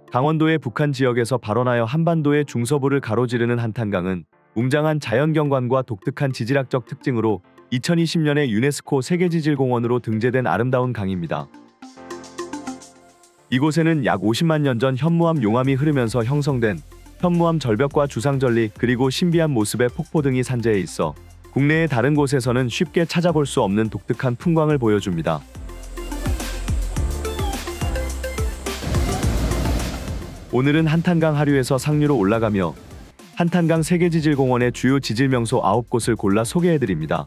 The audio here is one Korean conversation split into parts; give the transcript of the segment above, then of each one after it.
강원도의 북한 지역에서 발원하여 한반도의 중서부를 가로지르는 한탄강은 웅장한 자연경관과 독특한 지질학적 특징으로 2020년에 유네스코 세계지질공원으로 등재된 아름다운 강입니다. 이곳에는 약 50만 년 전 현무암 용암이 흐르면서 형성된 현무암 절벽과 주상절리 그리고 신비한 모습의 폭포 등이 산재해 있어 국내의 다른 곳에서는 쉽게 찾아볼 수 없는 독특한 풍광을 보여줍니다. 오늘은 한탄강 하류에서 상류로 올라가며 한탄강 세계지질공원의 주요 지질명소 9곳을 골라 소개해드립니다.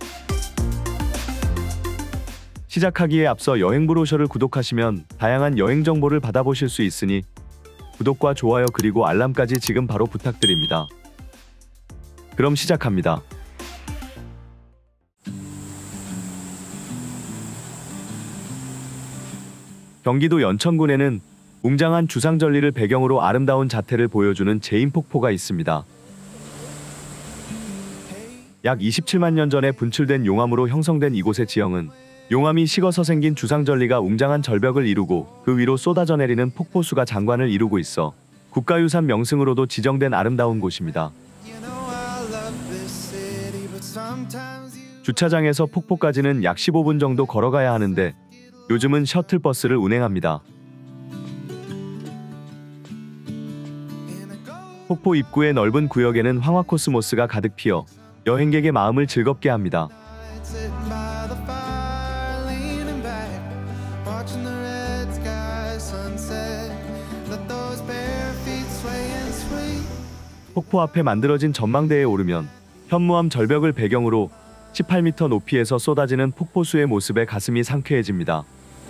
시작하기에 앞서 여행 브로셔를 구독하시면 다양한 여행 정보를 받아보실 수 있으니 구독과 좋아요 그리고 알람까지 지금 바로 부탁드립니다. 그럼 시작합니다. 경기도 연천군에는 웅장한 주상절리를 배경으로 아름다운 자태를 보여주는 제인폭포가 있습니다. 약 27만 년 전에 분출된 용암으로 형성된 이곳의 지형은 용암이 식어서 생긴 주상절리가 웅장한 절벽을 이루고 그 위로 쏟아져 내리는 폭포수가 장관을 이루고 있어 국가유산 명승으로도 지정된 아름다운 곳입니다. 주차장에서 폭포까지는 약 15분 정도 걸어가야 하는데 요즘은 셔틀버스를 운행합니다. 폭포 입구의 넓은 구역에는 황화코스모스가 가득 피어 여행객의 마음을 즐겁게 합니다. 폭포 앞에 만들어진 전망대에 오르면 현무암 절벽을 배경으로 18m 높이에서 쏟아지는 폭포수의 모습에 가슴이 상쾌해집니다.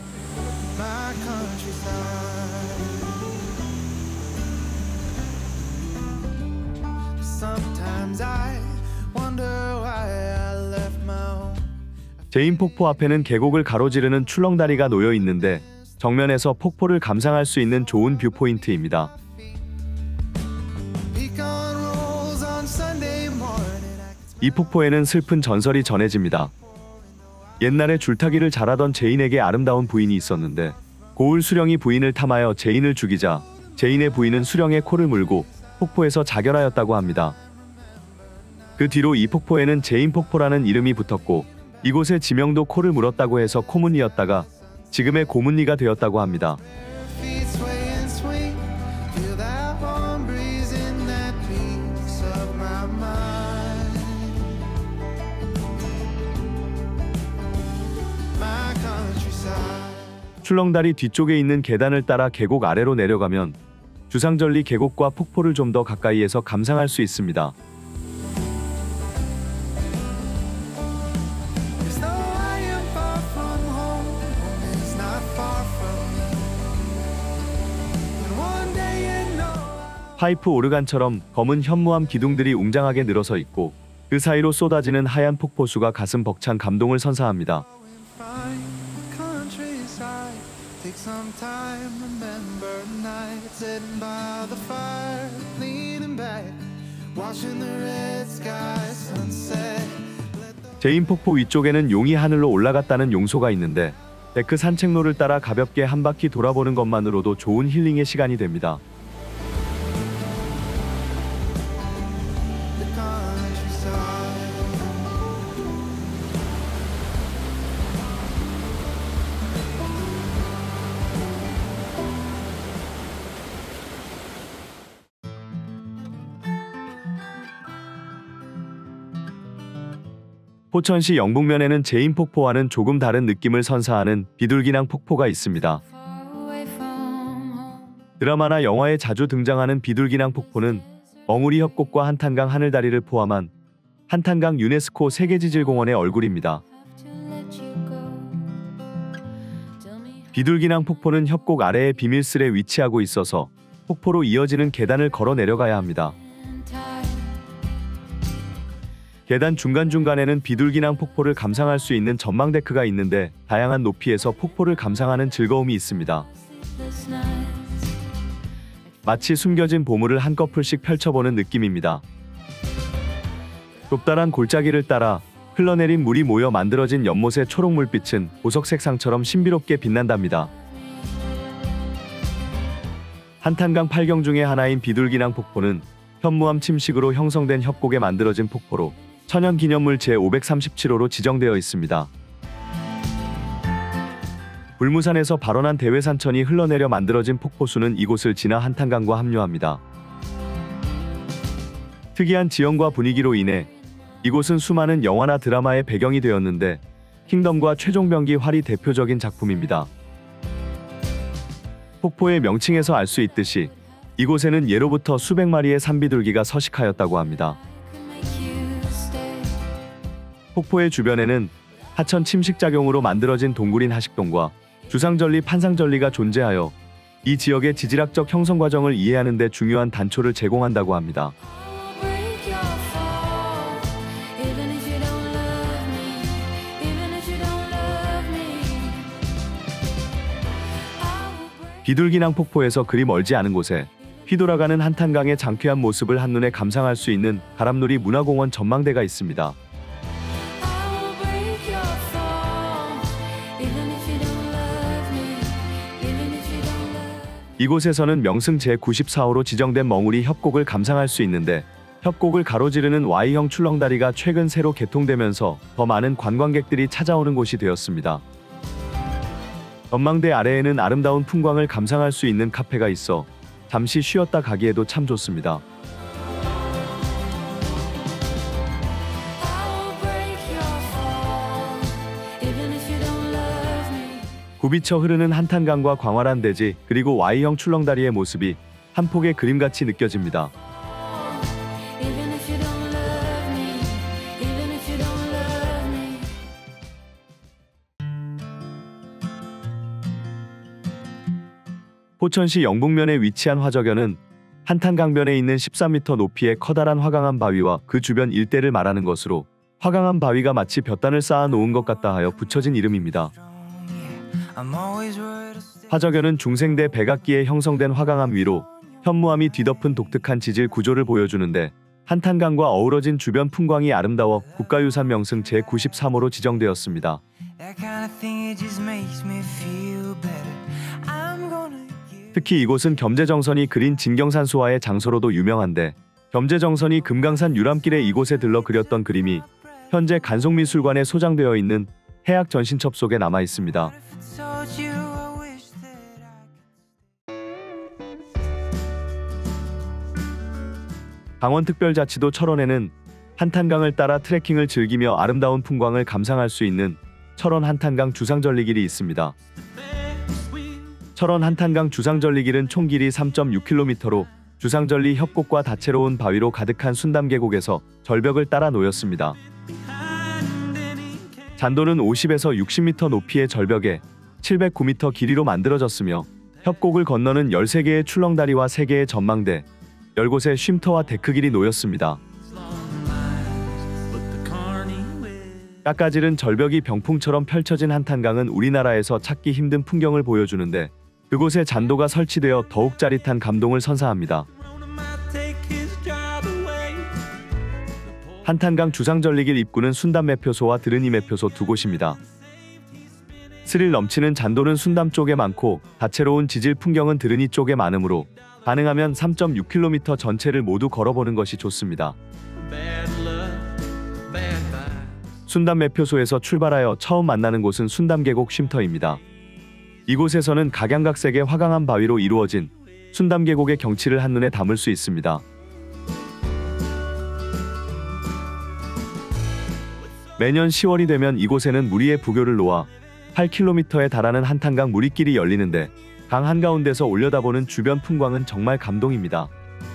제인폭포 앞에는 계곡을 가로지르는 출렁다리가 놓여 있는데 정면에서 폭포를 감상할 수 있는 좋은 뷰포인트입니다. 이 폭포에는 슬픈 전설이 전해집니다. 옛날에 줄타기를 잘하던 제인에게 아름다운 부인이 있었는데 고을 수령이 부인을 탐하여 제인을 죽이자 제인의 부인은 수령의 코를 물고 폭포에서 자결하였다고 합니다. 그 뒤로 이 폭포에는 제인폭포라는 이름이 붙었고 이곳의 지명도 코를 물었다고 해서 코문리였다가 지금의 고문리가 되었다고 합니다. 출렁다리 뒤쪽에 있는 계단을 따라 계곡 아래로 내려가면 주상절리 계곡과 폭포를 좀 더 가까이에서 감상할 수 있습니다. 파이프 오르간처럼 검은 현무암 기둥들이 웅장하게 늘어서 있고 그 사이로 쏟아지는 하얀 폭포수가 가슴 벅찬 감동을 선사합니다. 제인폭포 위쪽에는 용이 하늘로 올라갔다는 용소가 있는데 데크 산책로를 따라 가볍게 한 바퀴 돌아보는 것만으로도 좋은 힐링의 시간이 됩니다. 포천시 영북면에는 제인폭포와는 조금 다른 느낌을 선사하는 비둘기낭 폭포가 있습니다. 드라마나 영화에 자주 등장하는 비둘기낭 폭포는 엉우리 협곡과 한탄강 하늘다리를 포함한 한탄강 유네스코 세계지질공원의 얼굴입니다. 비둘기낭 폭포는 협곡 아래의 비밀스레 위치하고 있어서 폭포로 이어지는 계단을 걸어 내려가야 합니다. 계단 중간중간에는 비둘기낭 폭포를 감상할 수 있는 전망데크가 있는데 다양한 높이에서 폭포를 감상하는 즐거움이 있습니다. 마치 숨겨진 보물을 한꺼풀씩 펼쳐보는 느낌입니다. 높다란 골짜기를 따라 흘러내린 물이 모여 만들어진 연못의 초록 물빛은 보석 색상처럼 신비롭게 빛난답니다. 한탄강 8경 중의 하나인 비둘기낭 폭포는 현무암 침식으로 형성된 협곡에 만들어진 폭포로 천연기념물 제537호로 지정되어 있습니다. 불무산에서 발원한 대회산천이 흘러내려 만들어진 폭포수는 이곳을 지나 한탄강과 합류합니다. 특이한 지형과 분위기로 인해 이곳은 수많은 영화나 드라마의 배경이 되었는데 킹덤과 최종병기 활이 대표적인 작품입니다. 폭포의 명칭에서 알 수 있듯이 이곳에는 예로부터 수백 마리의 산비둘기가 서식하였다고 합니다. 폭포의 주변에는 하천 침식작용으로 만들어진 동굴인 하식동과 주상절리, 판상절리가 존재하여 이 지역의 지질학적 형성 과정을 이해하는 데 중요한 단초를 제공한다고 합니다. 비둘기낭 폭포에서 그리 멀지 않은 곳에 휘돌아가는 한탄강의 장쾌한 모습을 한눈에 감상할 수 있는 가람놀이 문화공원 전망대가 있습니다. 이곳에서는 명승 제94호로 지정된 멍우리 협곡을 감상할 수 있는데 협곡을 가로지르는 Y형 출렁다리가 최근 새로 개통되면서 더 많은 관광객들이 찾아오는 곳이 되었습니다. 전망대 아래에는 아름다운 풍광을 감상할 수 있는 카페가 있어 잠시 쉬었다 가기에도 참 좋습니다. 굽이쳐 흐르는 한탄강과 광활한 대지 그리고 Y형 출렁다리의 모습이 한 폭의 그림같이 느껴집니다. 포천시 영북면에 위치한 화저견은 한탄강변에 있는 13m 높이의 커다란 화강암 바위와 그 주변 일대를 말하는 것으로 화강암 바위가 마치 볕단을 쌓아 놓은 것 같다 하여 붙여진 이름입니다. 화저견은 중생대 백악기에 형성된 화강암 위로 현무암이 뒤덮은 독특한 지질 구조를 보여주는데 한탄강과 어우러진 주변 풍광이 아름다워 국가유산 명승 제93호로 지정되었습니다. 특히 이곳은 겸재정선이 그린 진경산수화의 장소로도 유명한데 겸재정선이 금강산 유람길에 이곳에 들러 그렸던 그림이 현재 간송미술관에 소장되어 있는 해악 전신첩 속에 남아 있습니다. 강원특별자치도 철원에는 한탄강을 따라 트레킹을 즐기며 아름다운 풍광을 감상할 수 있는 철원 한탄강 주상절리길이 있습니다. 철원 한탄강 주상절리길은 총 길이 3.6km로 주상절리 협곡과 다채로운 바위로 가득한 순담계곡에서 절벽을 따라 놓였습니다. 잔도는 50에서 60m 높이의 절벽에 709m 길이로 만들어졌으며 협곡을 건너는 13개의 출렁다리와 3개의 전망대, 10곳의 쉼터와 데크길이 놓였습니다. 깎아지른 절벽이 병풍처럼 펼쳐진 한탄강은 우리나라에서 찾기 힘든 풍경을 보여주는데 그곳에 잔도가 설치되어 더욱 짜릿한 감동을 선사합니다. 한탄강 주상절리길 입구는 순담매표소와 드르니매표소 두 곳입니다. 스릴 넘치는 잔도는 순담 쪽에 많고 다채로운 지질 풍경은 드르니 쪽에 많으므로 가능하면 3.6km 전체를 모두 걸어보는 것이 좋습니다. 순담매표소에서 출발하여 처음 만나는 곳은 순담계곡 쉼터입니다. 이곳에서는 각양각색의 화강암 바위로 이루어진 순담계곡의 경치를 한눈에 담을 수 있습니다. 매년 10월이 되면 이곳에는 무리의 부교를 놓아 8km에 달하는 한탄강 무리길이 열리는데 강 한가운데서 올려다보는 주변 풍광은 정말 감동입니다.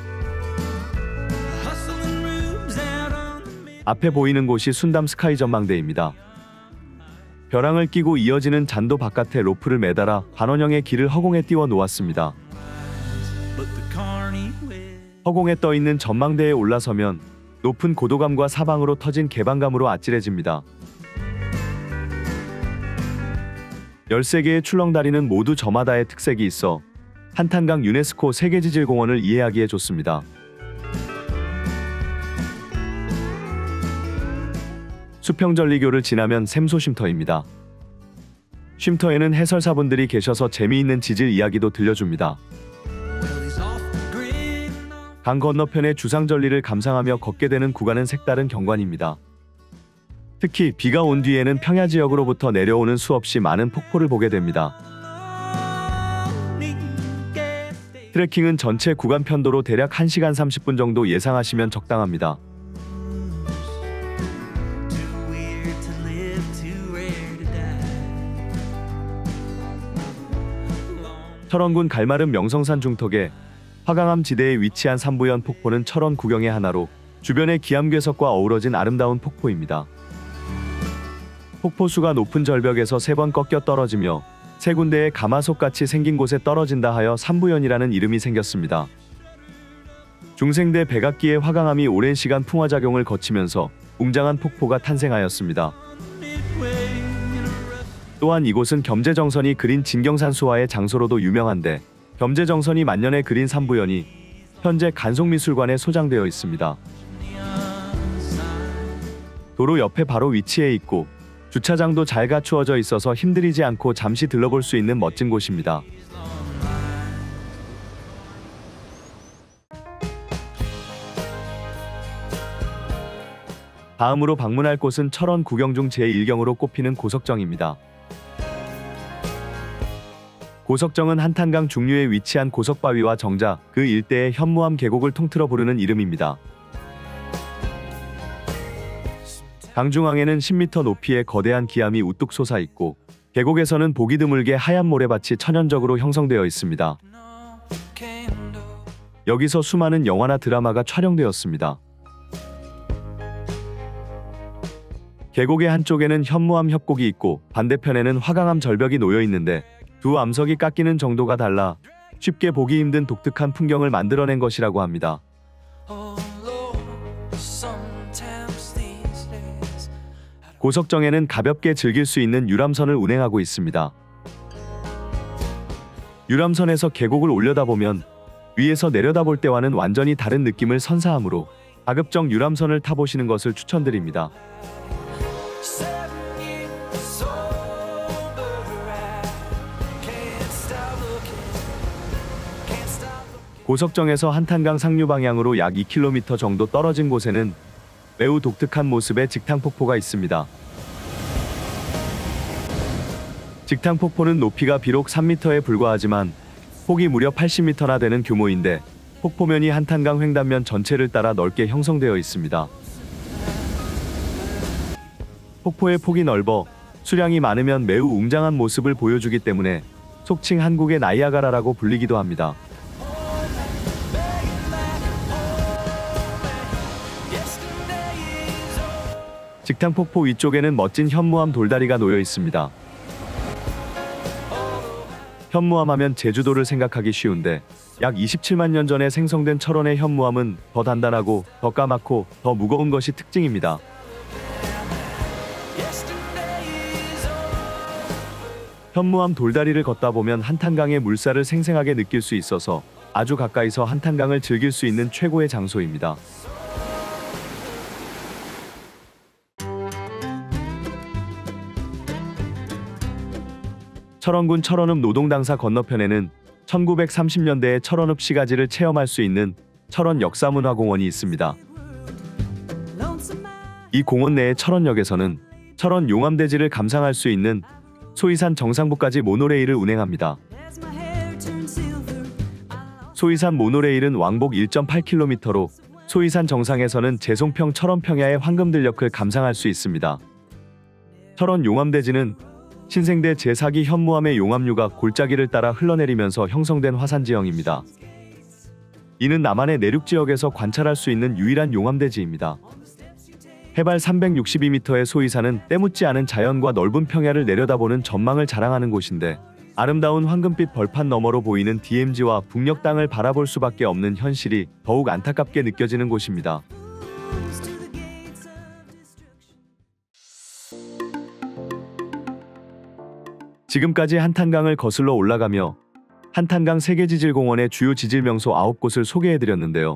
앞에 보이는 곳이 순담 스카이 전망대입니다. 벼랑을 끼고 이어지는 잔도 바깥에 로프를 매달아 반원형의 길을 허공에 띄워 놓았습니다. 허공에 떠있는 전망대에 올라서면 높은 고도감과 사방으로 터진 개방감으로 아찔해집니다. 13개의 출렁다리는 모두 저마다의 특색이 있어 한탄강 유네스코 세계지질공원을 이해하기에 좋습니다. 수평절리교를 지나면 샘소쉼터입니다. 쉼터에는 해설사분들이 계셔서 재미있는 지질 이야기도 들려줍니다. 강 건너편의 주상절리를 감상하며 걷게 되는 구간은 색다른 경관입니다. 특히 비가 온 뒤에는 평야 지역으로부터 내려오는 수없이 많은 폭포를 보게 됩니다. 트레킹은 전체 구간 편도로 대략 1시간 30분 정도 예상하시면 적당합니다. 철원군 갈마름 명성산 중턱에 화강암 지대에 위치한 삼부연 폭포는 철원 구경의 하나로 주변의 기암괴석과 어우러진 아름다운 폭포입니다. 폭포수가 높은 절벽에서 3번 꺾여 떨어지며 3군데의 가마솥같이 생긴 곳에 떨어진다 하여 삼부연이라는 이름이 생겼습니다. 중생대 백악기의 화강암이 오랜 시간 풍화작용을 거치면서 웅장한 폭포가 탄생하였습니다. 또한 이곳은 겸재정선이 그린 진경산수화의 장소로도 유명한데 겸재정선이 만년에 그린 삼부연이 현재 간송미술관에 소장되어 있습니다. 도로 옆에 바로 위치해 있고 주차장도 잘 갖추어져 있어서 힘들이지 않고 잠시 들러볼 수 있는 멋진 곳입니다. 다음으로 방문할 곳은 철원 구경 중 제1경으로 꼽히는 고석정입니다. 고석정은 한탄강 중류에 위치한 고석바위와 정자, 그 일대의 현무암 계곡을 통틀어 부르는 이름입니다. 강중앙에는 10m 높이의 거대한 기암이 우뚝 솟아 있고 계곡에서는 보기 드물게 하얀 모래밭이 천연적으로 형성되어 있습니다. 여기서 수많은 영화나 드라마가 촬영되었습니다. 계곡의 한쪽에는 현무암 협곡이 있고 반대편에는 화강암 절벽이 놓여 있는데 두 암석이 깎이는 정도가 달라 쉽게 보기 힘든 독특한 풍경을 만들어낸 것이라고 합니다. 고석정에는 가볍게 즐길 수 있는 유람선을 운행하고 있습니다. 유람선에서 계곡을 올려다보면 위에서 내려다볼 때와는 완전히 다른 느낌을 선사하므로 가급적 유람선을 타보시는 것을 추천드립니다. 고석정에서 한탄강 상류 방향으로 약 2km 정도 떨어진 곳에는 매우 독특한 모습의 직탕폭포가 있습니다. 직탕폭포는 높이가 비록 3m에 불과하지만 폭이 무려 80m나 되는 규모인데 폭포면이 한탄강 횡단면 전체를 따라 넓게 형성되어 있습니다. 폭포의 폭이 넓어 수량이 많으면 매우 웅장한 모습을 보여주기 때문에 속칭 한국의 나이아가라라고 불리기도 합니다. 직탕폭포 위쪽에는 멋진 현무암 돌다리가 놓여 있습니다. 현무암 하면 제주도를 생각하기 쉬운데 약 27만 년 전에 생성된 철원의 현무암은 더 단단하고 더 까맣고 더 무거운 것이 특징입니다. 현무암 돌다리를 걷다 보면 한탄강의 물살을 생생하게 느낄 수 있어서 아주 가까이서 한탄강을 즐길 수 있는 최고의 장소입니다. 철원군 철원읍 노동당사 건너편에는 1930년대의 철원읍 시가지를 체험할 수 있는 철원 역사문화공원이 있습니다. 이 공원 내의 철원역에서는 철원 용암대지를 감상할 수 있는 소이산 정상부까지 모노레일을 운행합니다. 소이산 모노레일은 왕복 1.8km로 소이산 정상에서는 재송평 철원평야의 황금들녘을 감상할 수 있습니다. 철원 용암대지는 신생대 제4기 현무암의 용암류가 골짜기를 따라 흘러내리면서 형성된 화산지형입니다. 이는 남한의 내륙지역에서 관찰할 수 있는 유일한 용암대지입니다. 해발 362m의 소이산은 때묻지 않은 자연과 넓은 평야를 내려다보는 전망을 자랑하는 곳인데 아름다운 황금빛 벌판 너머로 보이는 DMZ와 북녘 땅을 바라볼 수밖에 없는 현실이 더욱 안타깝게 느껴지는 곳입니다. 지금까지 한탄강을 거슬러 올라가며 한탄강 세계지질공원의 주요 지질명소 9곳을 소개해드렸는데요.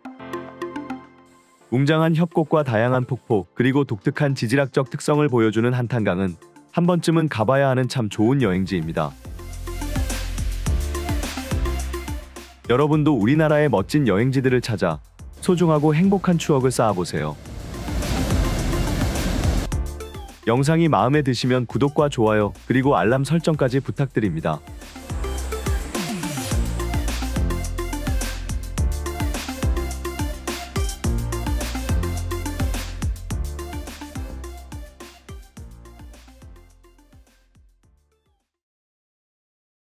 웅장한 협곡과 다양한 폭포 그리고 독특한 지질학적 특성을 보여주는 한탄강은 한 번쯤은 가봐야 하는 참 좋은 여행지입니다. 여러분도 우리나라의 멋진 여행지들을 찾아 소중하고 행복한 추억을 쌓아보세요. 영상이 마음에 드시면 구독과 좋아요 그리고 알람 설정까지 부탁드립니다.